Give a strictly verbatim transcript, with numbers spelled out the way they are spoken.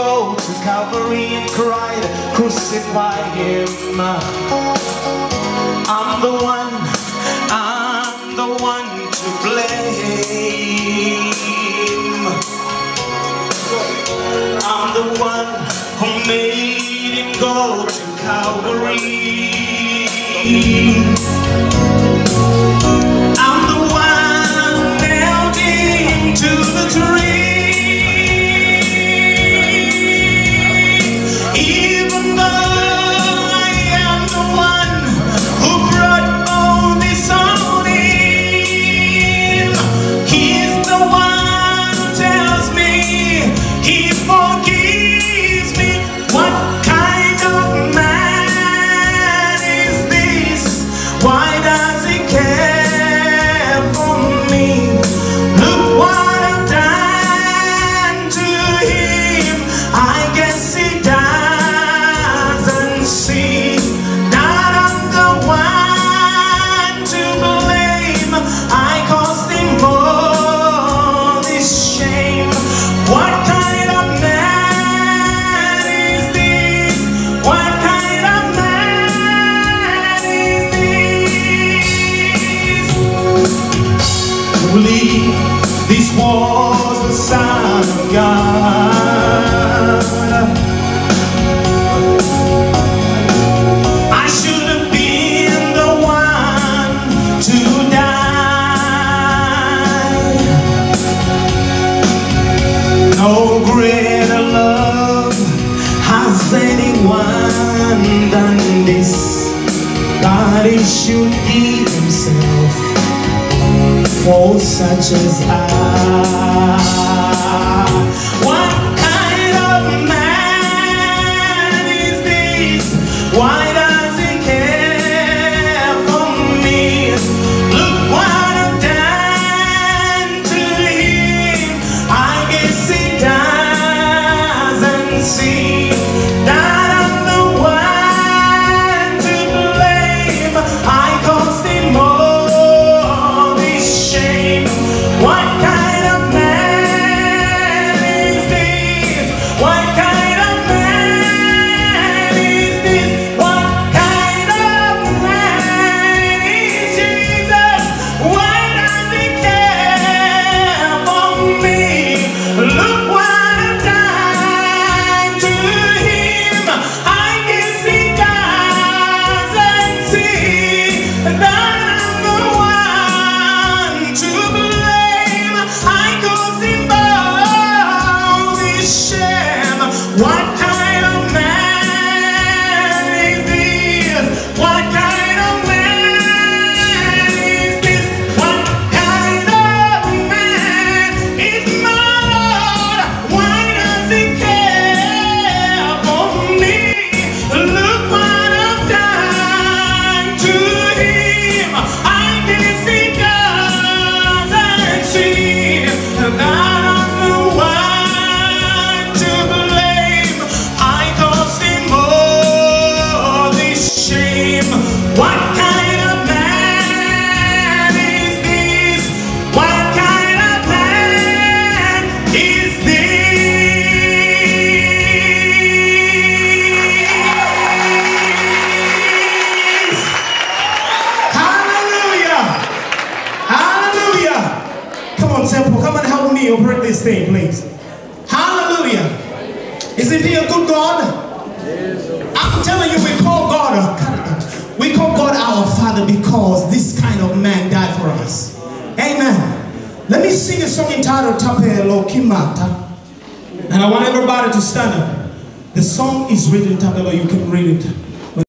go to Calvary and cried, crucify him. I'm the one, I'm the one to blame. I'm the one who made him go to Calvary. I'm the one nailed him to the tree. Even though I am the one who brought all this on him, he's the one who tells me he forgives me. What kind of man is this? Why does he care for me? Look what I've done to him. I guess he doesn't see that I'm the one to blame. I caused him all this shame. What kind of man is this? What kind of man is this? Truly, this was the Son of God. I should have been the one to die. No greater love has anyone done this, that he should give himself for such as I. What kind of man is this? Why does he care for me? Look what I've done to him. I guess he doesn't see that I'm the one to blame. I caused him all this shame. What kind of man is this? What kind of man is this? What kind of man is Jesus? Why does he care for me? Look what I've done to him. I guess he doesn't see that I'm the one to blame. I caused him all this shame. What kind of man is this? What kind of man is this? What kind of man is my Lord? Why does he care for me? Look what I've done to him. I guess he doesn't see that I'm the one to blame. I caused him all this shame. What kind of man is this? What kind of man is this? Hallelujah! Hallelujah! Come on, Temple, come and help me operate this thing, please. Hallelujah! Isn't he a good God? I'm telling you, we call God a, we call God our Father because this kind of man died for us. Amen. Let me sing a song entitled Tape Lo Kimata. And I want everybody to stand up. The song is written, Tape Lo, you can read it.